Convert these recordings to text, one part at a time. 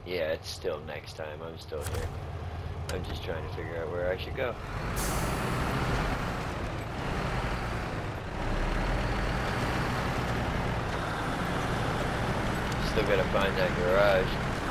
Yeah, it's still next time. I'm still here. I'm just trying to figure out where I should go. Still gotta find that garage.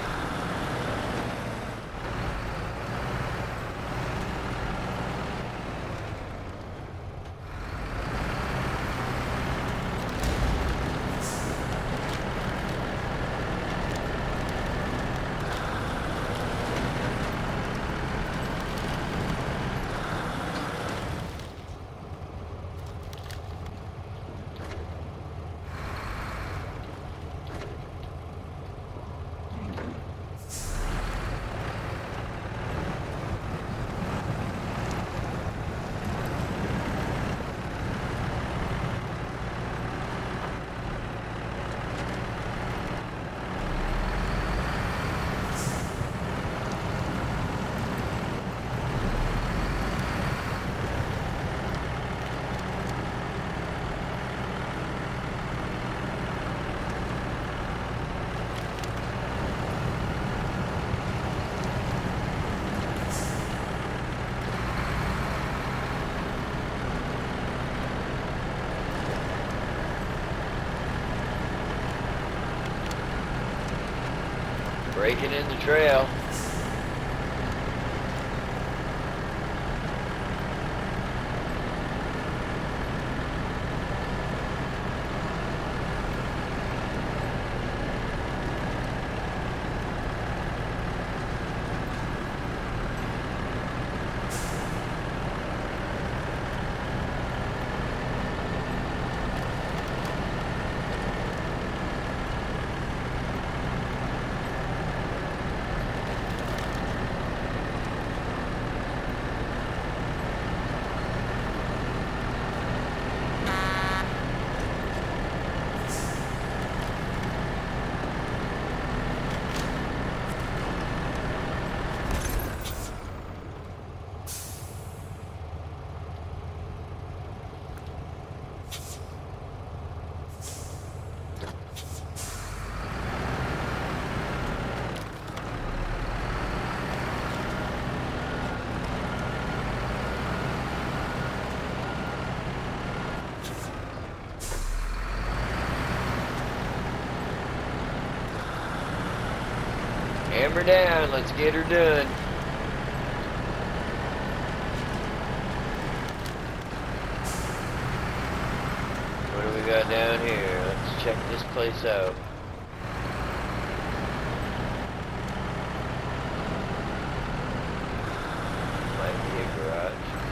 Breaking in the trail. Hammer down, let's get her done. What do we got down here? Let's check this place out. Might be a garage.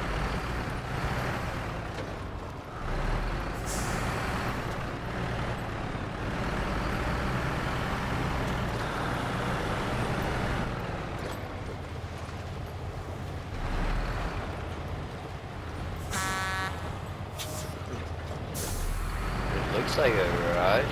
Looks like a garage.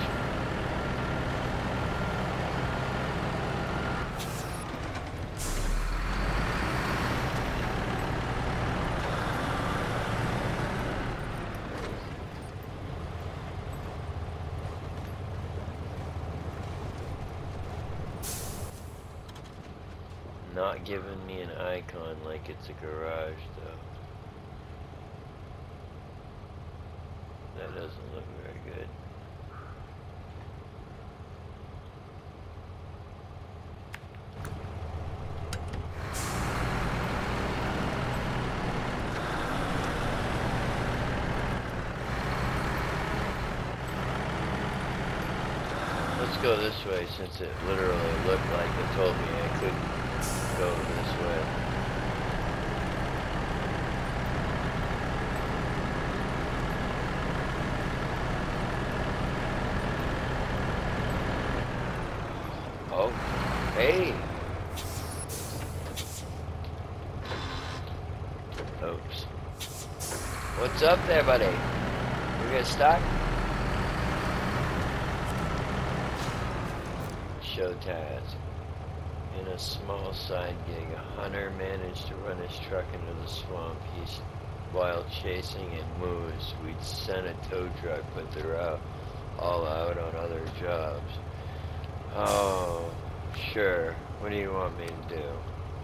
Not giving me an icon like it's a garage though. That doesn't look very good. Let's go this way since it literally looked like it told me I couldn't go this way. Oh, hey. Oops. What's up there, buddy? We get stuck? Show task. In a small side gig, a hunter managed to run his truck into the swamp. He's while chasing and moves. We'd sent a tow truck, but they're all out on other jobs. Oh, Sure. What do you want me to do?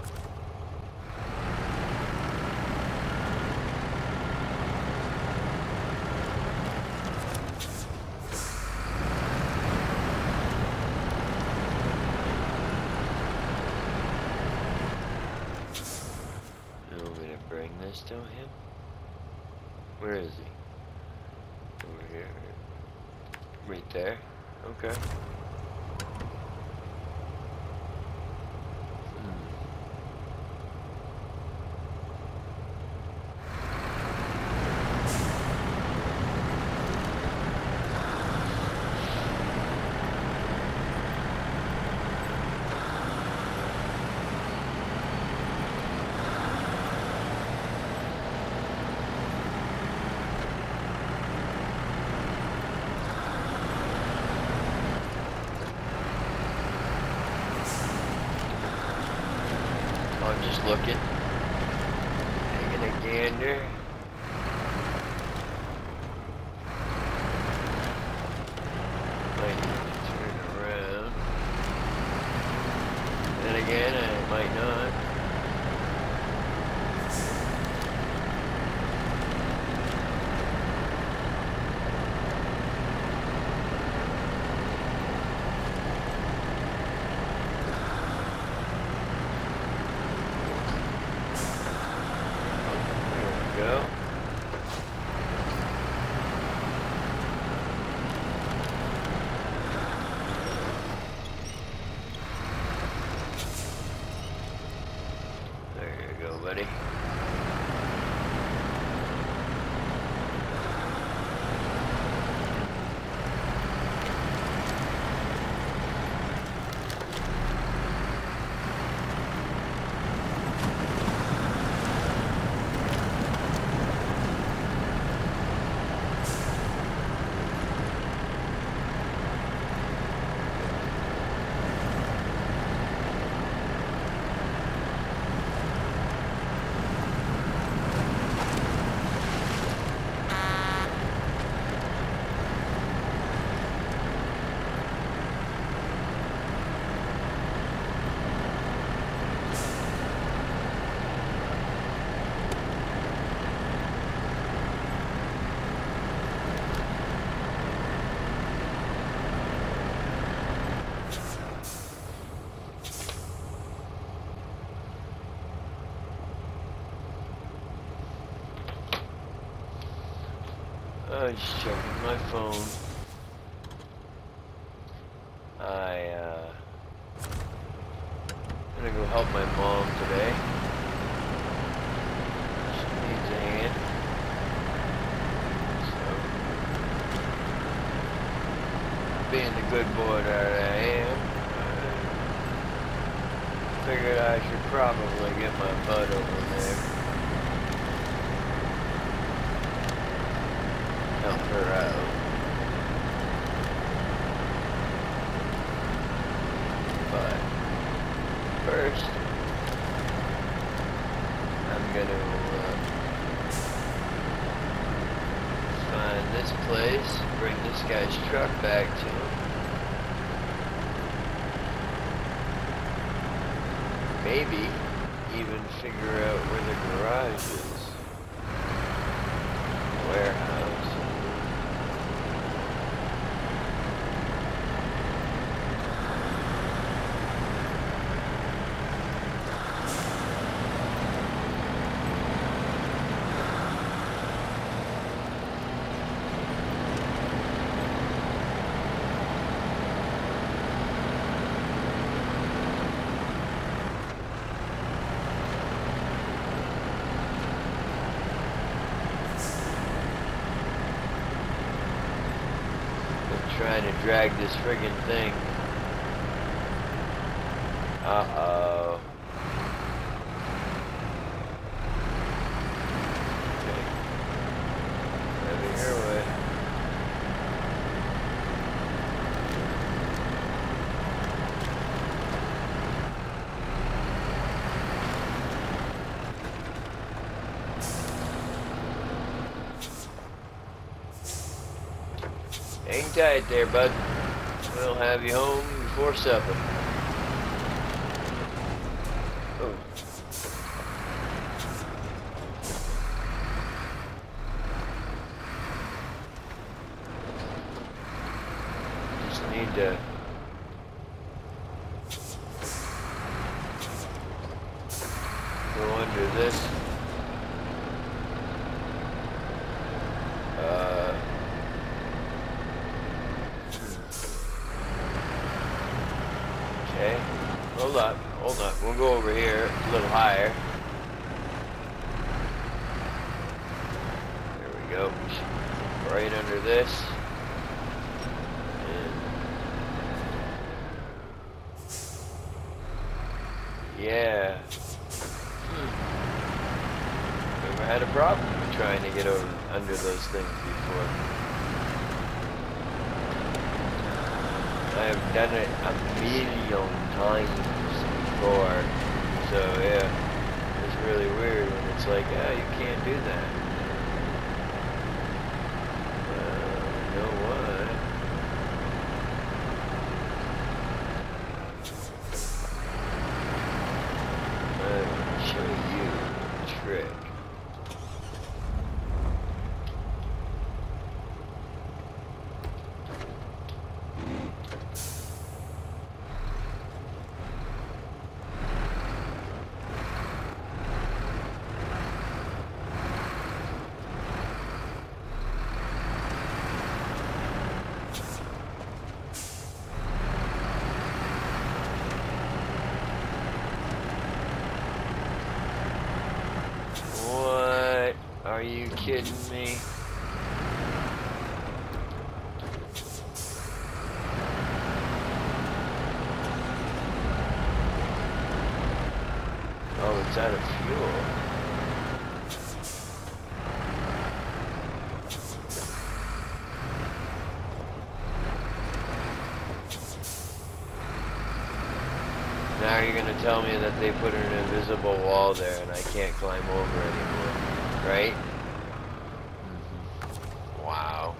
You want me to bring this to him? Where is he? Over here. Right there? Okay. I'm just looking, taking a gander. Might need to turn around. Then again, I might not. Go. There you go, buddy. Oh, just checking my phone. I'm gonna go help my mom today. She needs a hand. So, being the good boy that I am, I figured I should probably get my butt over there. Help her out. But first, I'm gonna find this place, bring this guy's truck back to him. Maybe even figure out where the garage is. Warehouse. Trying to drag this friggin' thing. Uh-oh. Okay. Over your way. Hang tight there, bud. We'll have you home before supper. Oh. Just need to go under this. Okay. Hold up. Hold up. We'll go over here a little higher. There we go. Right under this. And yeah. Never had a problem trying to get over under those things before. I have done it a million times before, so yeah, it's really weird when it's like, oh, you can't do that. You know what? I'll show you a trick. Are you kidding me? Oh, it's out of fuel. Now you're gonna tell me that they put an invisible wall there and I can't climb over anymore, right? Wow.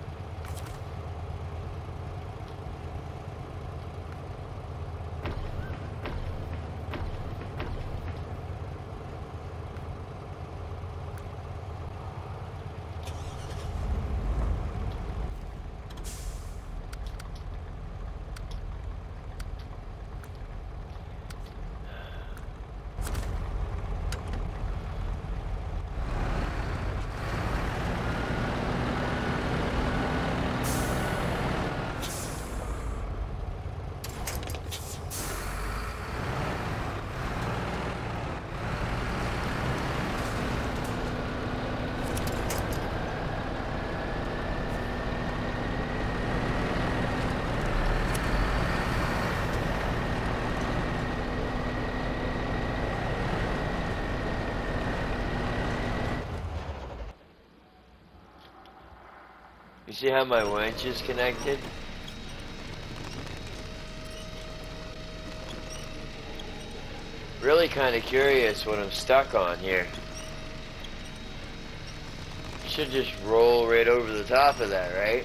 You see how my winch is connected? Really kind of curious what I'm stuck on here. Should just roll right over the top of that, right?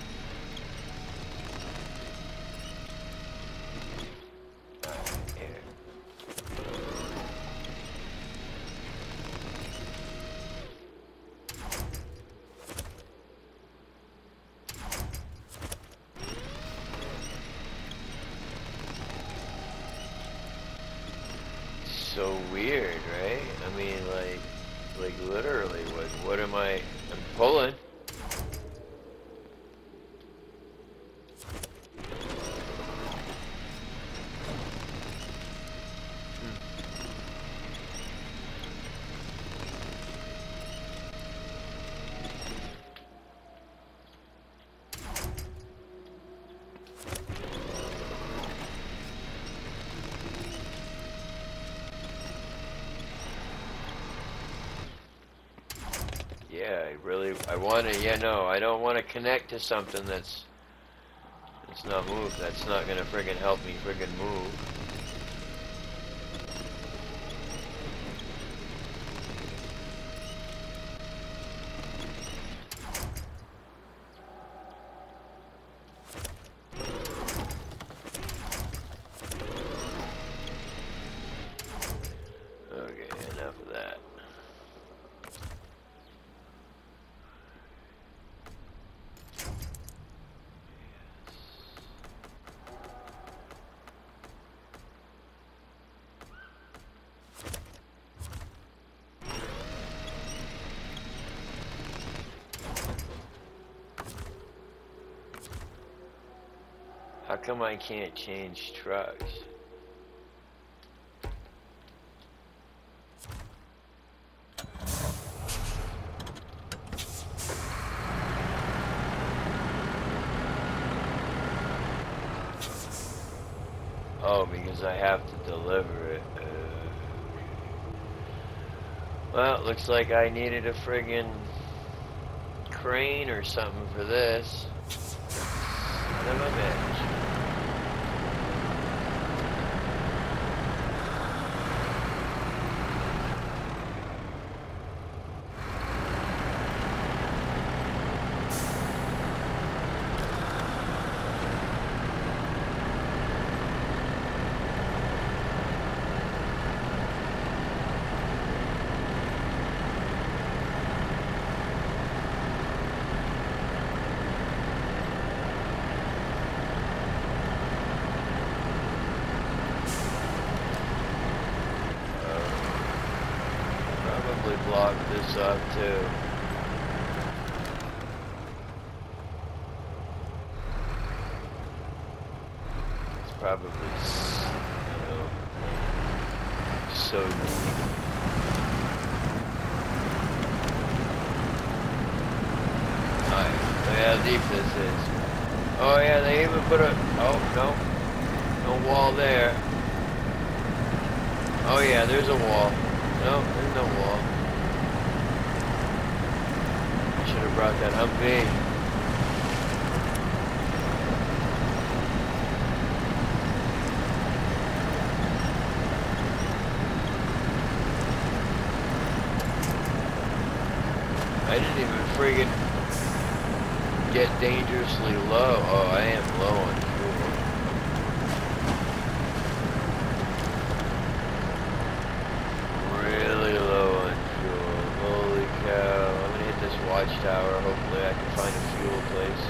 So weird, right? I mean, like literally, what am I'm pulling. Yeah, I want to, yeah, no, I don't want to connect to something that's not moved. That's not going to friggin' help me friggin' move. come I can't change trucks? Oh, because I have to deliver it. Well, it looks like I needed a friggin' crane or something for this. Son of a bitch. Block this up too. It's probably, you know, so deep. Alright, look how deep this is. Oh yeah, they even put a, oh no, no wall there. Oh yeah, there's a wall. No, there's no wall. Should have brought that Humvee. I didn't even friggin' get dangerously low. Oh, I am low on fuel. Really low on fuel. Holy cow. I'm gonna hit this watchtower. Hopefully I can find a fuel place.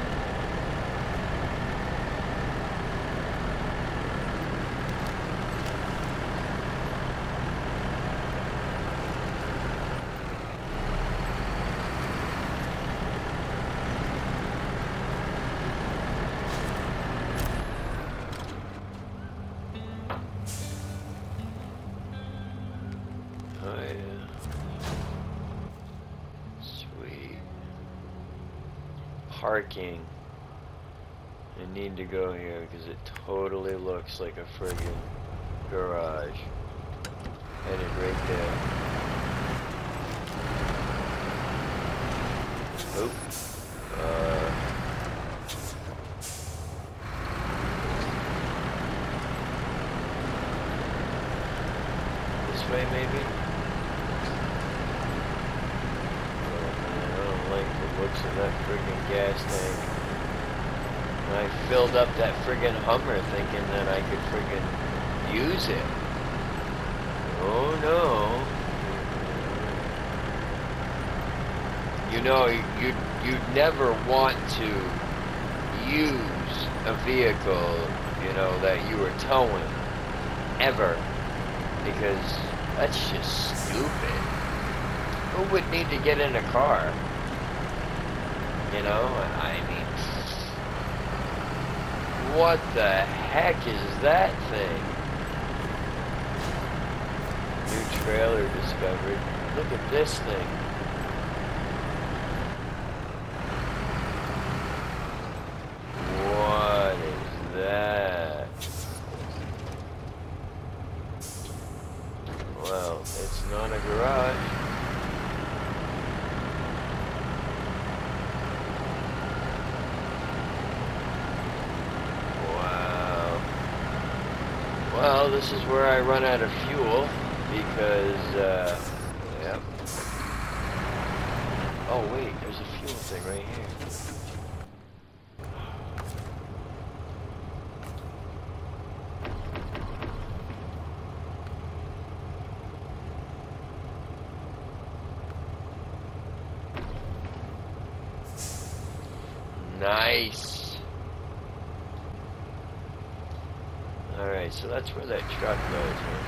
Oh yeah. Sweet. Parking. I need to go here because it totally looks like a friggin' garage. Headed right there. Oop. This way maybe? I don't like the looks of that friggin' gas tank. And I filled up that friggin' Hummer thinking that I could friggin' use it. Oh no. You know, you'd never want to use a vehicle, you know, that you were towing. Ever. Because that's just stupid. Who would need to get in a car? You know, I mean, what the heck is that thing? New trailer discovered. Look at this thing. What is that? Well, it's not a garage. Well, this is where I run out of fuel because, yep. Oh wait, there's a fuel thing right here. Nice. Alright, so that's where that truck goes, huh?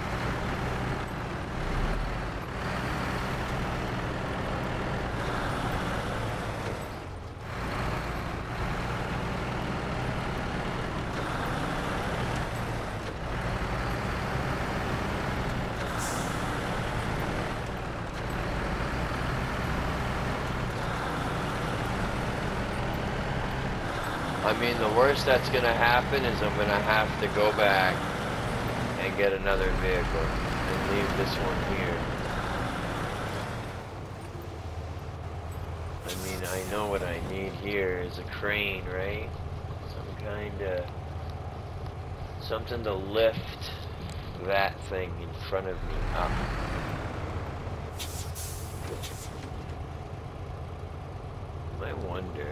I mean, the worst that's gonna happen is I'm gonna have to go back and get another vehicle and leave this one here. I mean, I know what I need here is a crane, right? Some kind of... something to lift that thing in front of me up. I wonder...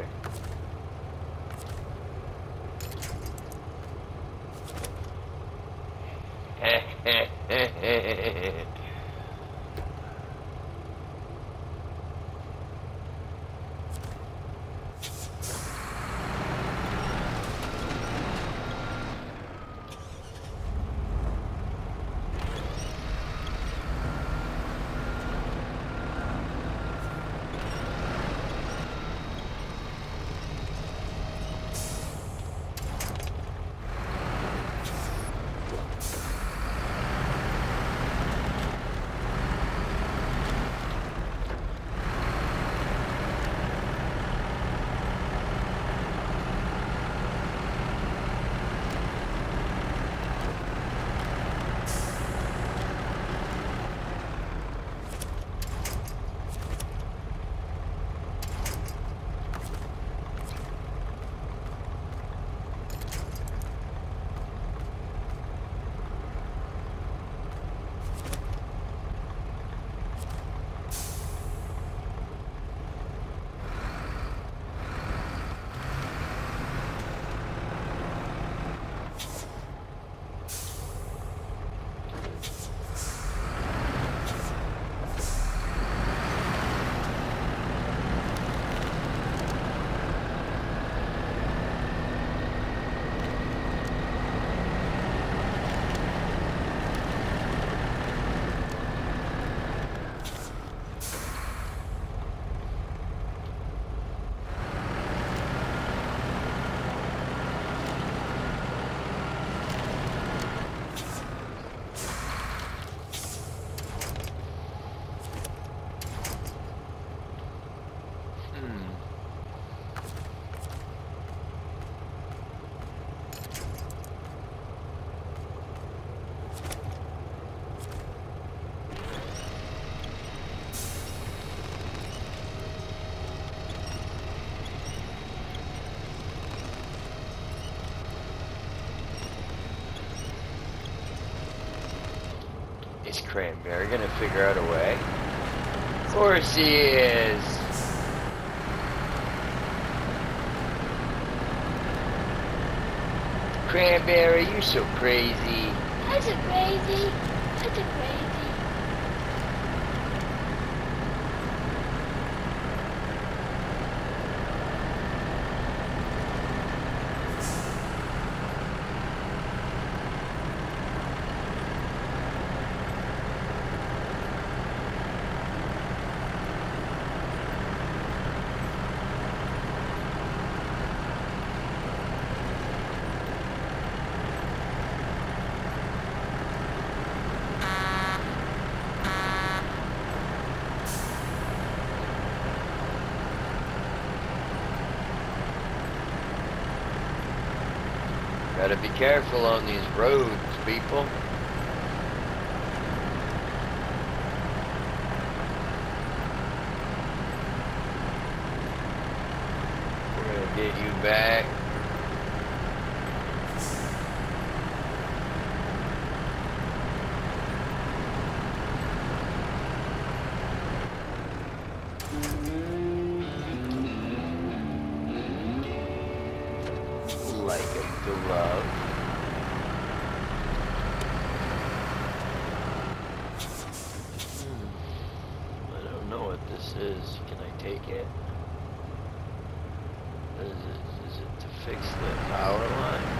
Is Cranberry gonna figure out a way? Of course he is! Cranberry, you're so crazy. I'm so crazy. I'm so crazy. Gotta be careful on these roads, people. We're gonna get you back. Like a glove. I don't know what this is. Can I take it? Is it to fix the power line?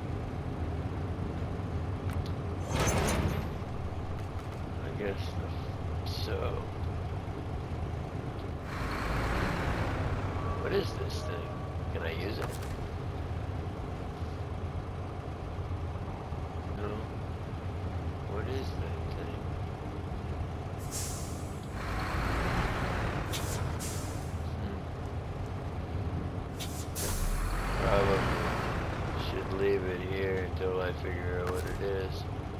I guess What is this thing? Can I use it? No. What is that thing? Probably should leave it here until I figure out what it is.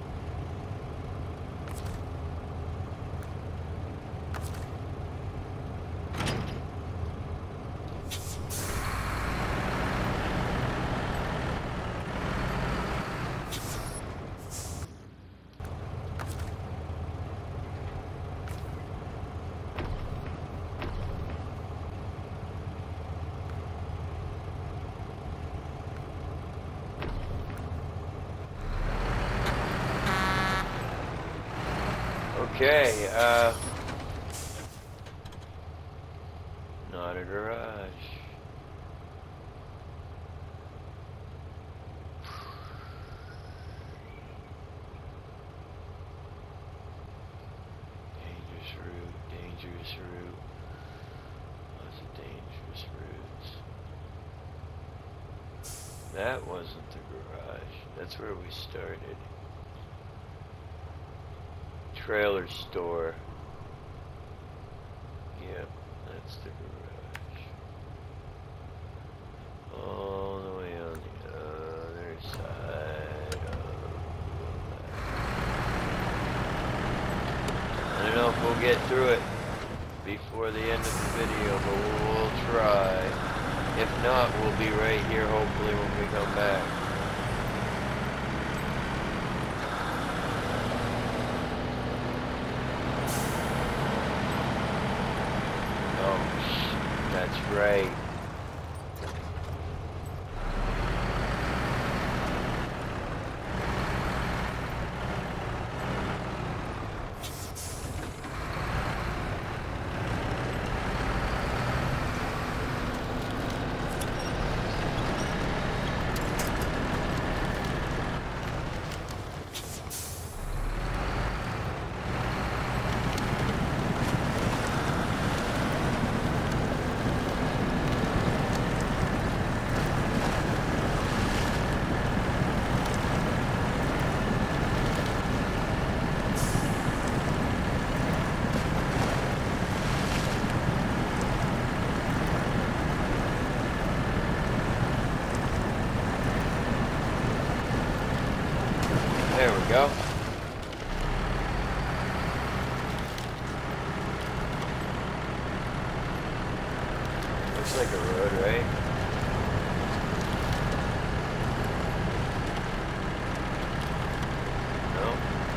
Okay, not a garage. Dangerous route, dangerous route. Lots of dangerous routes. That wasn't the garage. That's where we started. Trailer store. Yep, that's the garage. All the way on the other side of that. I don't know if we'll get through it before the end of the video, but we'll try. If not, we'll be right here hopefully when we come back. That's right. There we go. Looks like a road, right? No?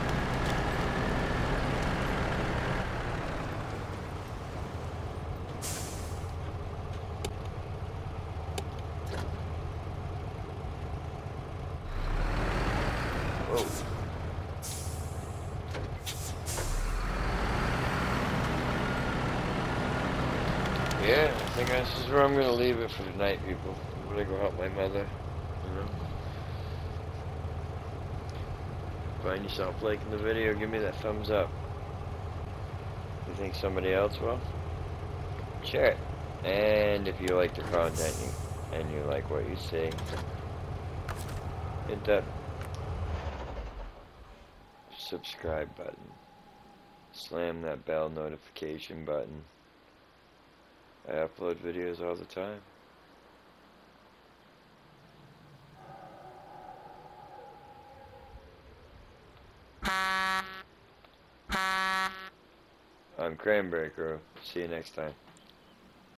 Whoa. Yeah, I think this is where I'm gonna leave it for tonight, people. I'm gonna go help my mother. You know? Find yourself liking the video, give me that thumbs up. You think somebody else will? Share it. And if you like the content and you like what you see, hit that subscribe button. Slam that bell notification button. I upload videos all the time. I'm Cranberry Crew. See you next time.